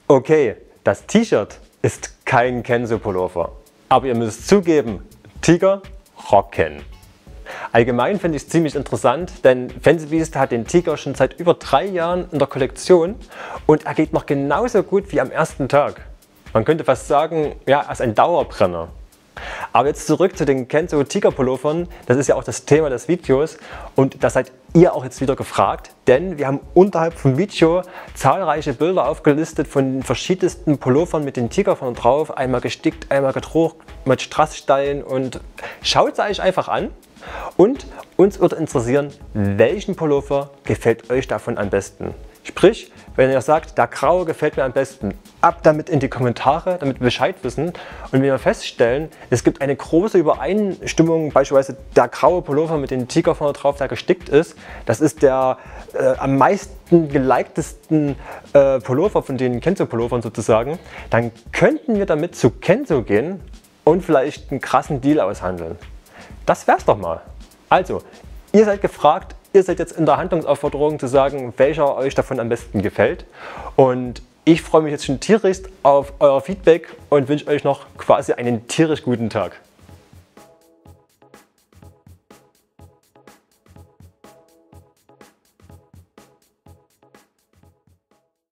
Okay, das T-Shirt ist kein Kenzo-Pullover, aber ihr müsst zugeben, Tiger rocken. Allgemein finde ich es ziemlich interessant, denn Fancy Beast hat den Tiger schon seit über 3 Jahren in der Kollektion und er geht noch genauso gut wie am ersten Tag. Man könnte fast sagen, ja, er ist ein Dauerbrenner. Aber jetzt zurück zu den Kenzo Tiger Pullovern, das ist ja auch das Thema des Videos und da seid ihr auch jetzt wieder gefragt, denn wir haben unterhalb vom Video zahlreiche Bilder aufgelistet von verschiedensten Pullovern mit den Tiger vorne drauf, einmal gestickt, einmal gedruckt mit Strassstein und schaut es euch einfach an und uns würde interessieren, welchen Pullover gefällt euch davon am besten. Sprich, wenn ihr sagt, der graue gefällt mir am besten, ab damit in die Kommentare, damit wir Bescheid wissen. Und wenn wir feststellen, es gibt eine große Übereinstimmung, beispielsweise der graue Pullover mit dem Tiger vorne drauf, der gestickt ist, das ist der am meisten geliktesten Pullover von den Kenzo-Pullovern sozusagen, dann könnten wir damit zu Kenzo gehen und vielleicht einen krassen Deal aushandeln. Das wär's doch mal. Also, ihr seid gefragt, ihr seid jetzt in der Handlungsaufforderung zu sagen, welcher euch davon am besten gefällt. Und ich freue mich jetzt schon tierisch auf euer Feedback und wünsche euch noch quasi einen tierisch guten Tag.